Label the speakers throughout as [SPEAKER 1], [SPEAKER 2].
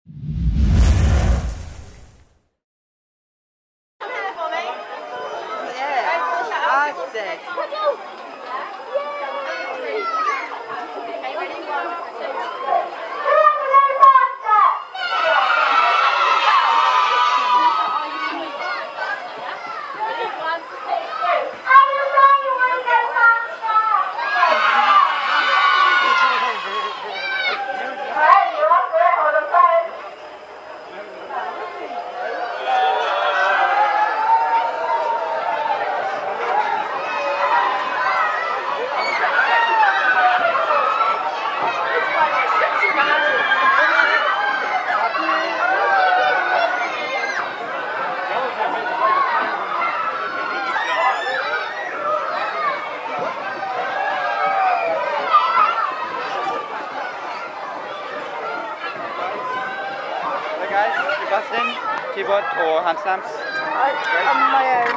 [SPEAKER 1] Keyboard or hand stamps?
[SPEAKER 2] On my own.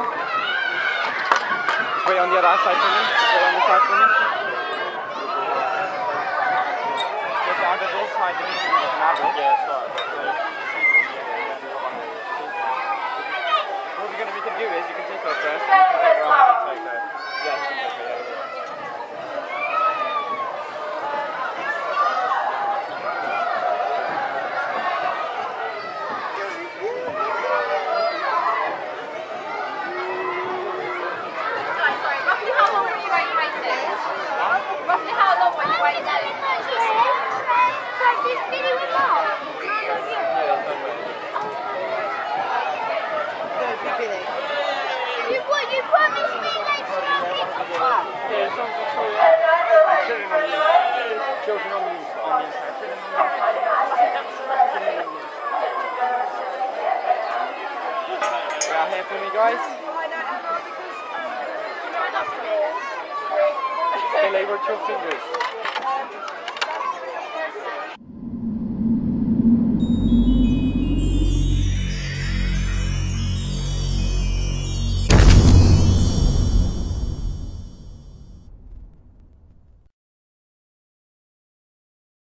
[SPEAKER 1] Wait on the other side for me. Wait on the side for me. Get out of this side. What we can do is you can take her first and you can take her on the take her. Yeah, she can take her, yeah.
[SPEAKER 3] Roughly how long were you waiting? You promised me next
[SPEAKER 1] Children on the inside. Out here for me, guys. Okay, labor your fingers.